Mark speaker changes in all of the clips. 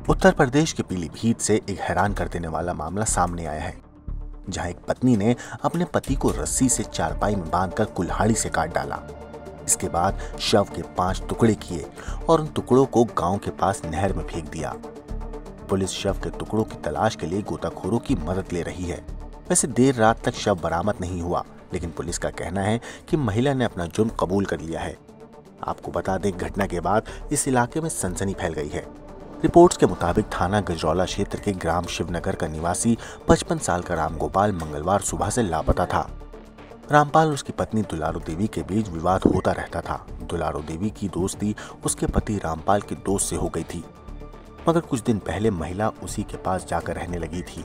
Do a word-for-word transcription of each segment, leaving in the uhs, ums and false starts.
Speaker 1: उत्तर प्रदेश के पीलीभीत से एक हैरान कर देने वाला मामला सामने आया है, जहां एक पत्नी ने अपने पति को रस्सी से चारपाई में बांधकर कुल्हाड़ी से काट डाला। इसके बाद शव के पांच टुकड़े किए और उन टुकड़ों को गांव के पास नहर में फेंक दिया। पुलिस शव के टुकड़ों की तलाश के लिए गोताखोरों की मदद ले रही है। वैसे देर रात तक शव बरामद नहीं हुआ, लेकिन पुलिस का कहना है कि महिला ने अपना जुर्म कबूल कर लिया है। आपको बता दें, घटना के बाद इस इलाके में सनसनी फैल गई है। रिपोर्ट्स के मुताबिक थाना गजरौला क्षेत्र के ग्राम शिवनगर का निवासी पचपन साल का रामगोपाल मंगलवार सुबह से लापता था। रामपाल और उसकी पत्नी दुलारो देवी के बीच विवाद होता रहता था। दुलारो देवी की दोस्ती उसके पति रामपाल के दोस्त से हो गई थी, मगर कुछ दिन पहले महिला उसी के पास जाकर रहने लगी थी।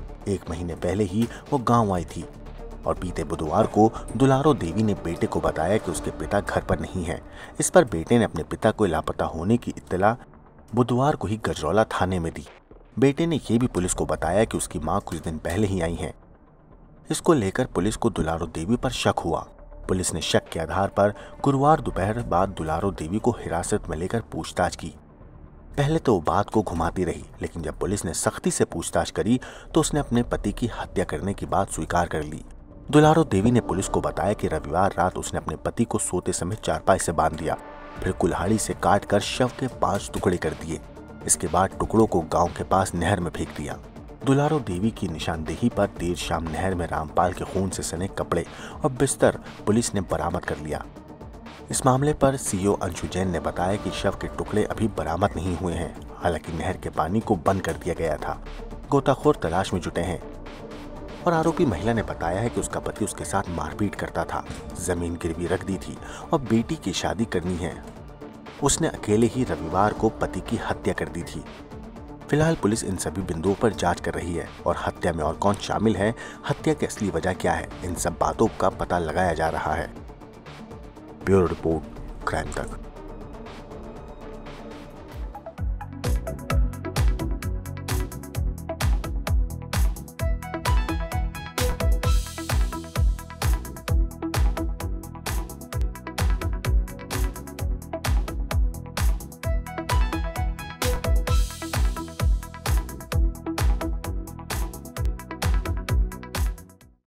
Speaker 1: एक महीने पहले ही वो गांव आई थी और बीते बुधवार को दुलारो देवी ने बेटे को बताया कि उसके पिता घर पर नहीं है। इस पर बेटे ने अपने पिता को लापता होने की इत्तला बुधवार को ही गजरौला थाने में दी। बेटे ने यह भी पुलिस को बताया कि उसकी मां कुछ दिन पहले ही आई हैं। इसको लेकर पुलिस को दुलारो देवी पर शक हुआ। पुलिस ने शक के आधार पर गुरुवार दोपहर बाद दुलारो देवी को हिरासत में लेकर पूछताछ की। पहले तो वो बात को घुमाती रही, लेकिन जब पुलिस ने सख्ती से पूछताछ करी तो उसने अपने पति की हत्या करने की बात स्वीकार कर ली। दुलारो देवी ने पुलिस को बताया कि रविवार रात उसने अपने पति को सोते समय चारपाई से बांध दिया, फिर कुल्हाड़ी से काटकर शव के पांच टुकड़े कर दिए। इसके बाद टुकड़ों को गांव के पास नहर में फेंक दिया। दुलारो देवी की निशानदेही पर देर शाम नहर में रामपाल के खून से सने कपड़े और बिस्तर पुलिस ने बरामद कर लिया। इस मामले पर सीओ अंशु जैन ने बताया कि शव के टुकड़े अभी बरामद नहीं हुए हैं। हालांकि नहर के पानी को बंद कर दिया गया था। गोताखोर तलाश में जुटे हैं और आरोपी महिला ने बताया है कि उसका पति उसके साथ मारपीट करता था, जमीन गिरवी रख दी थी और बेटी की शादी करनी है। उसने अकेले ही रविवार को पति की हत्या कर दी थी। फिलहाल पुलिस इन सभी बिंदुओं पर जांच कर रही है और हत्या में और कौन शामिल है, हत्या की असली वजह क्या है, इन सब बातों का पता लगाया जा रहा है। ब्यूरो रिपोर्ट, क्राइम तक।